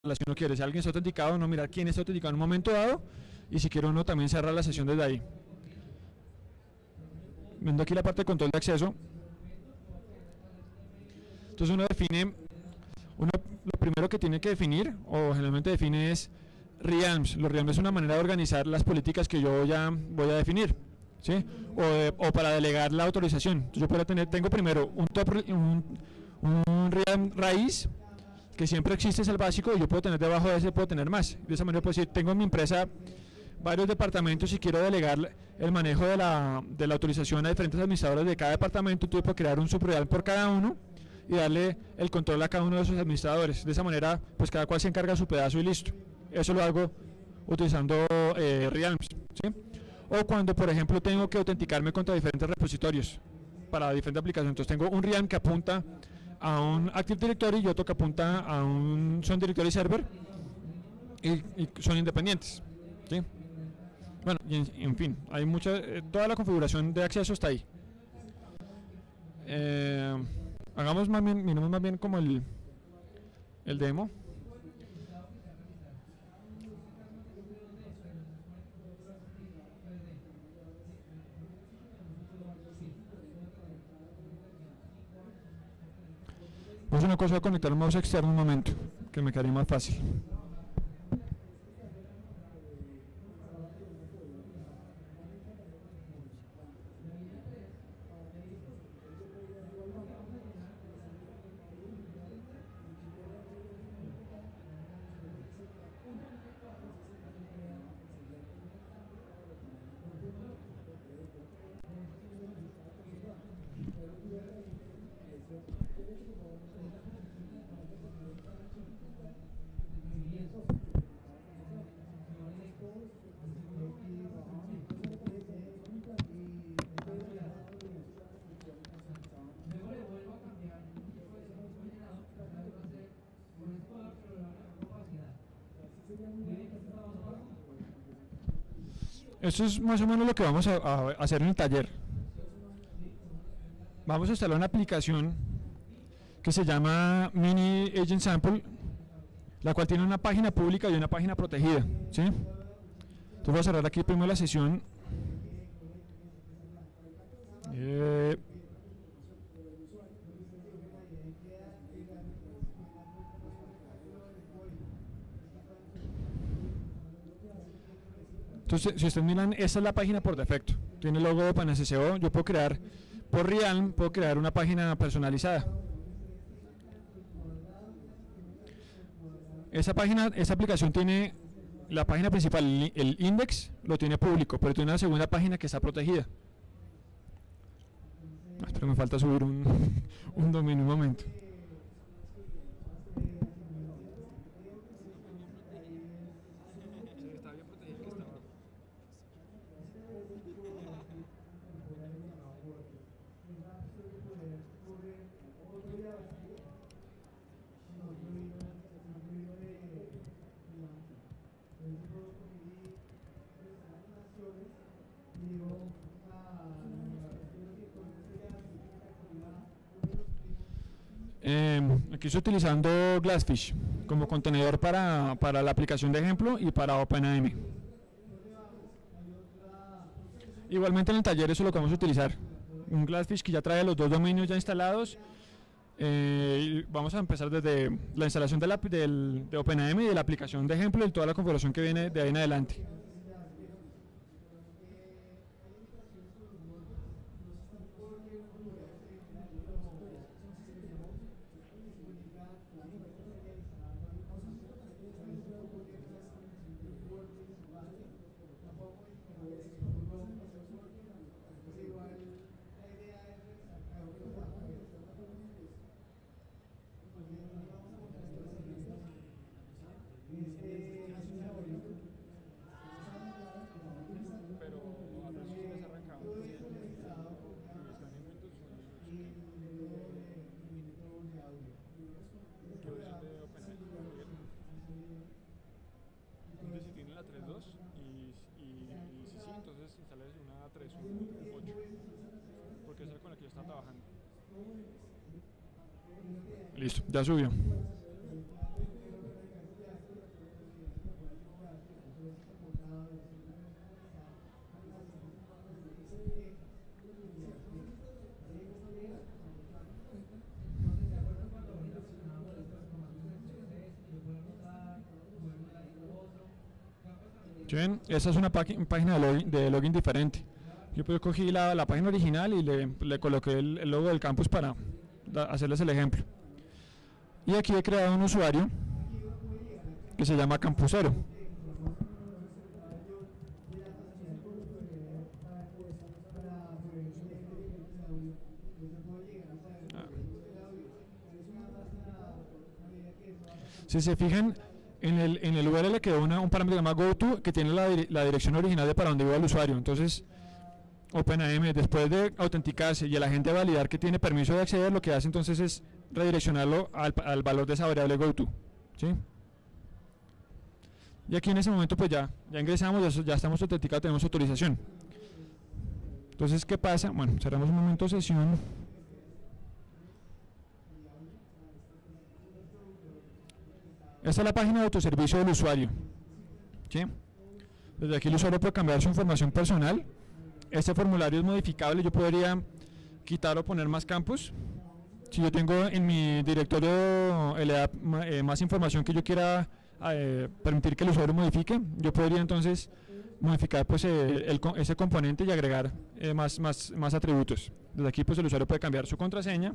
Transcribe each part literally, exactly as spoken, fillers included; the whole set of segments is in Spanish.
si uno quiere, si alguien está autenticado, no mirar quién está autenticado en un momento dado, y si quiere uno también cerrar la sesión desde ahí. Viendo aquí la parte de control de acceso, entonces uno define, uno lo primero que tiene que definir, o generalmente define, es realms. Los realms es una manera de organizar las políticas que yo ya voy a definir, ¿sí? O, de, o para delegar la autorización. Entonces yo puedo tener, tengo primero un top, un, un realm raíz, que siempre existe, es el básico, y yo puedo tener debajo de ese, puedo tener más. De esa manera puedo decir, tengo en mi empresa varios departamentos y quiero delegar el manejo de la, de la autorización a diferentes administradores de cada departamento. Entonces puedo crear un subreal por cada uno y darle el control a cada uno de esos administradores. De esa manera, pues cada cual se encarga de su pedazo y listo. Eso lo hago utilizando eh, realms, ¿sí? O cuando, por ejemplo, tengo que autenticarme contra diferentes repositorios para diferentes aplicaciones. Entonces tengo un realm que apunta a un Active Directory y otro que apunta a un Sun Directory Server, y, y son independientes, ¿sí? Bueno, y en, en fin, hay mucha, eh, toda la configuración de acceso está ahí. Eh, hagamos más bien, miremos más bien como el, el demo. Pues una cosa, voy a conectar un mouse externo un momento, que me quedaría más fácil. Esto es más o menos lo que vamos a, a hacer en el taller. Vamos a instalar una aplicación que se llama Mini Agent Sample, la cual tiene una página pública y una página protegida, ¿sí? Entonces voy a cerrar aquí primero la sesión. Eh, Entonces, si ustedes miran, esta es la página por defecto. Tiene el logo de OpenSSO. Yo puedo crear, por Realm, puedo crear una página personalizada. Esa página, esta aplicación tiene la página principal, el index, lo tiene público, pero tiene una segunda página que está protegida. Ah, pero me falta subir un, un dominio un momento. Eh, aquí estoy utilizando Glassfish como contenedor para, para la aplicación de ejemplo y para OpenAM. Igualmente en el taller eso es lo que vamos a utilizar. Un Glassfish que ya trae los dos dominios ya instalados. Eh, y vamos a empezar desde la instalación de, la, del, de OpenAM y de la aplicación de ejemplo y toda la configuración que viene de ahí en adelante. Entonces si tiene la tres punto dos y, y, y si sí, entonces instales una tres punto ocho, porque esa es con la que yo estaba trabajando. Listo, ya subió. ¿Sí ven? Esa es una página de login, de login diferente. Yo pues cogí la, la página original y le, le coloqué el, el logo del campus para da, hacerles el ejemplo. Y aquí he creado un usuario que se llama Campusero. Si se fijan, en el, en el U R L quedó una, un parámetro llamado GoTo que tiene la, la dirección original de para donde iba el usuario. Entonces, OpenAM, después de autenticarse y a la gente validar que tiene permiso de acceder, lo que hace entonces es redireccionarlo al, al valor de esa variable GoTo. ¿Sí? Y aquí en ese momento pues ya, ya ingresamos, ya, ya estamos autenticados, tenemos autorización. Entonces, ¿qué pasa? Bueno, cerramos un momento sesión. Esta es la página de autoservicio del usuario. ¿Sí? Desde aquí el usuario puede cambiar su información personal. Este formulario es modificable, yo podría quitar o poner más campos. Si yo tengo en mi directorio L A eh, más información que yo quiera eh, permitir que el usuario modifique, yo podría entonces modificar pues, eh, el, ese componente y agregar eh, más, más, más atributos. Desde aquí pues, el usuario puede cambiar su contraseña.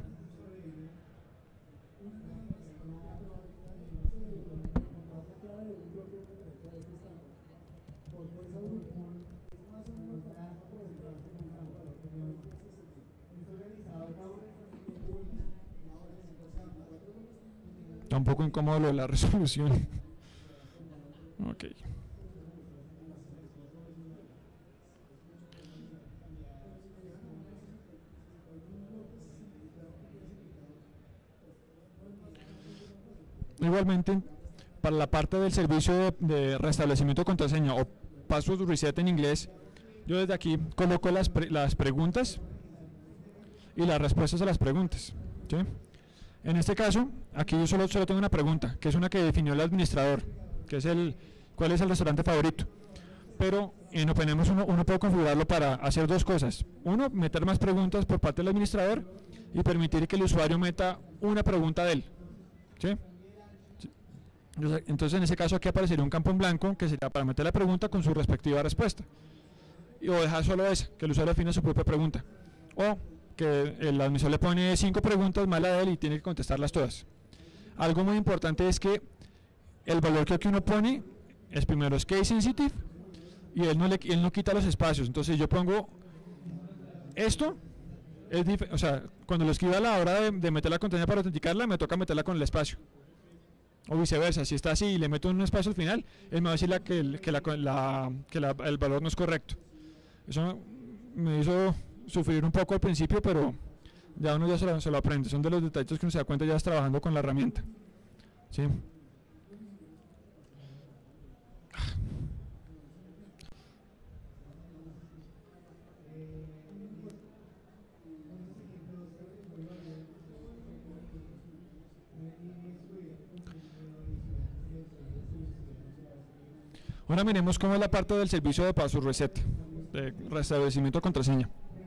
Está un poco incómodo lo de la resolución. Ok. Igualmente, para la parte del servicio de, de restablecimiento de contraseña o password reset en inglés, yo desde aquí coloco las, pre, las preguntas y las respuestas a las preguntas. ¿Sí? En este caso, aquí yo solo, solo tengo una pregunta, que es una que definió el administrador, que es el cuál es el restaurante favorito. Pero en OpenAM uno, uno puede configurarlo para hacer dos cosas. Uno, meter más preguntas por parte del administrador y permitir que el usuario meta una pregunta de él. ¿Sí? Entonces, en ese caso aquí aparecería un campo en blanco que sería para meter la pregunta con su respectiva respuesta. Y, o dejar solo esa, que el usuario define su propia pregunta. O que el administrador le pone cinco preguntas más la de él y tiene que contestarlas todas. Algo muy importante es que el valor que aquí uno pone es primero es case sensitive y él no, le, él no quita los espacios. Entonces yo pongo esto, es o sea, cuando lo escriba a la hora de, de meter la contraseña para autenticarla, me toca meterla con el espacio. O viceversa, si está así y le meto un espacio al final, él me va a decir la, que, el, que, la, la, que la, el valor no es correcto. Eso me hizo sufrir un poco al principio, pero ya uno ya se lo, se lo aprende. Son de los detalles que uno se da cuenta ya estás trabajando con la herramienta. ¿Sí? Ahora miremos cómo es la parte del servicio de password reset, de restablecimiento de contraseña.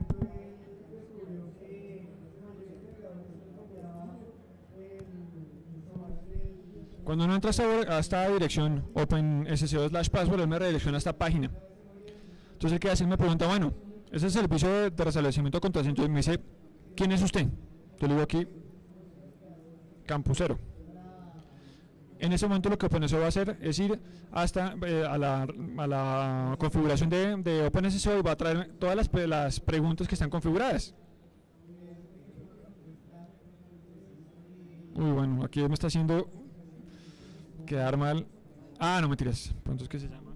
Cuando uno entra a esta dirección OpenSSO slash password, él me redirecciona a esta página. Entonces, ¿qué hace? Me pregunta, bueno, ese es el servicio de, de restablecimiento de contraseña. Entonces me dice, ¿quién es usted? Yo le digo aquí, Campusero. En ese momento lo que OpenSSO va a hacer es ir hasta eh, a, la, a la configuración de, de OpenSSO y va a traer todas las, las preguntas que están configuradas. Uy, bueno, aquí me está haciendo quedar mal. Ah, no, mentiras. Entonces, ¿qué se llama?